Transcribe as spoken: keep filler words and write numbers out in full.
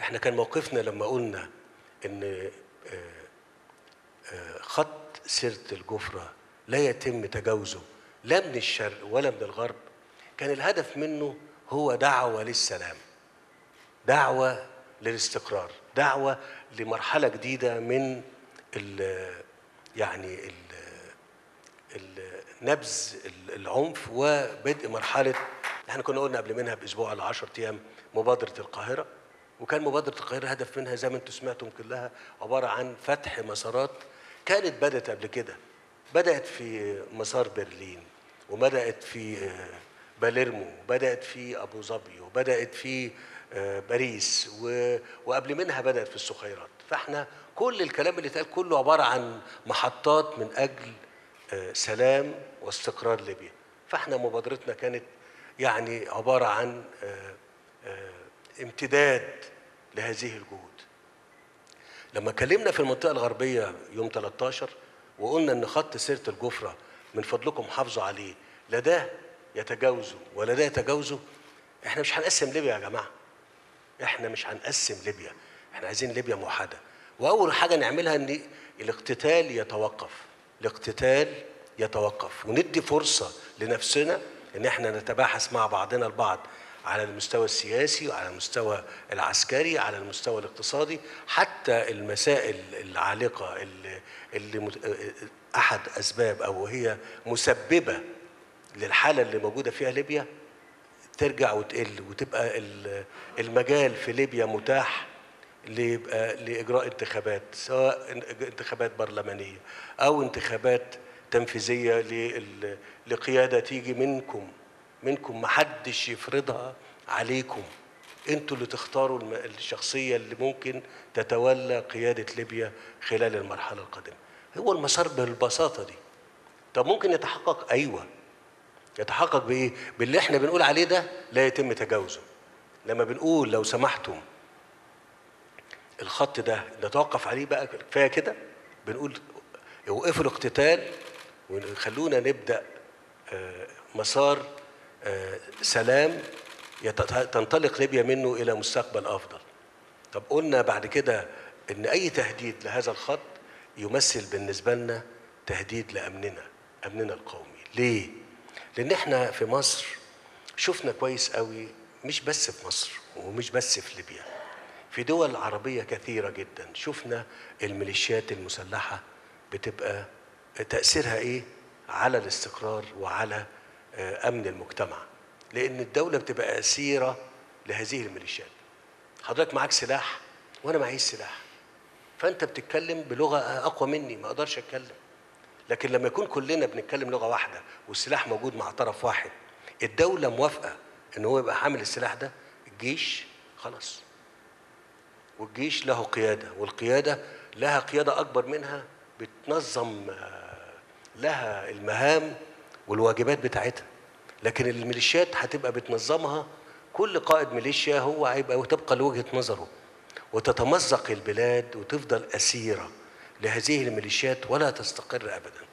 احنا كان موقفنا لما قلنا ان خط سيرة الجفرة لا يتم تجاوزه لا من الشرق ولا من الغرب، كان الهدف منه هو دعوة للسلام، دعوة للاستقرار، دعوة لمرحلة جديدة من ال يعني ال نبذ العنف وبدء مرحلة. احنا كنا قلنا قبل منها بأسبوع على عشرة أيام مبادرة القاهرة، وكان مبادرة القاهرة هدف منها زي ما انتم سمعتم كلها عبارة عن فتح مسارات كانت بدأت قبل كده، بدأت في مسار برلين، وبدأت في باليرمو، وبدأت في أبو ظبي، وبدأت في باريس، وقبل منها بدأت في السخيرات. فاحنا كل الكلام اللي اتقال كله عبارة عن محطات من أجل سلام واستقرار ليبيا. فاحنا مبادرتنا كانت يعني عبارة عن امتداد لهذه الجهود. لما كلمنا في المنطقة الغربية يوم ثلاثة عشر وقلنا ان خط سيرة الجفرة من فضلكم حافظوا عليه، لا ده يتجاوزوا ولا ده يتجاوزوا، احنا مش هنقسم ليبيا يا جماعة، احنا مش هنقسم ليبيا، احنا عايزين ليبيا موحدة. واول حاجة نعملها ان الاقتتال يتوقف، الاقتتال يتوقف، وندي فرصة لنفسنا ان احنا نتباحث مع بعضنا البعض على المستوى السياسي وعلى المستوى العسكري على المستوى الاقتصادي، حتى المسائل العالقة اللي, اللي احد اسباب او هي مسببة للحالة اللي موجودة فيها ليبيا ترجع وتقل، وتبقى المجال في ليبيا متاح لإجراء انتخابات، سواء انتخابات برلمانية أو انتخابات تنفيذية لقيادة تيجي منكم منكم محدش يفرضها عليكم، انتوا اللي تختاروا الشخصية اللي ممكن تتولى قيادة ليبيا خلال المرحلة القادمة. هو المسار بالبساطة دي. طب ممكن يتحقق؟ أيوة، يتحقق بإيه؟ باللي احنا بنقول عليه ده لا يتم تجاوزه. لما بنقول لو سمحتم الخط ده نتوقف عليه بقى كفايه كده، بنقول يوقفوا الاقتتال وخلونا نبدا مسار سلام تنطلق ليبيا منه الى مستقبل افضل. طب قلنا بعد كده ان اي تهديد لهذا الخط يمثل بالنسبه لنا تهديد لامننا، امننا القومي. ليه؟ لان احنا في مصر شفنا كويس قوي، مش بس في مصر ومش بس في ليبيا، في دول عربية كثيرة جدا شفنا الميليشيات المسلحة بتبقى تأثيرها إيه على الاستقرار وعلى أمن المجتمع، لأن الدولة بتبقى أسيرة لهذه الميليشيات. حضرتك معاك سلاح وأنا معيش سلاح، فأنت بتتكلم بلغة أقوى مني ما أقدرش أتكلم، لكن لما يكون كلنا بنتكلم لغة واحدة والسلاح موجود مع طرف واحد، الدولة موافقة إن هو يبقى حامل السلاح ده، الجيش خلاص، والجيش له قيادة، والقيادة لها قيادة أكبر منها بتنظم لها المهام والواجبات بتاعتها. لكن الميليشيات هتبقى بتنظمها، كل قائد ميليشيا هو هيبقى وتبقى لوجهة نظره، وتتمزق البلاد وتفضل أسيرة لهذه الميليشيات ولا تستقر أبداً.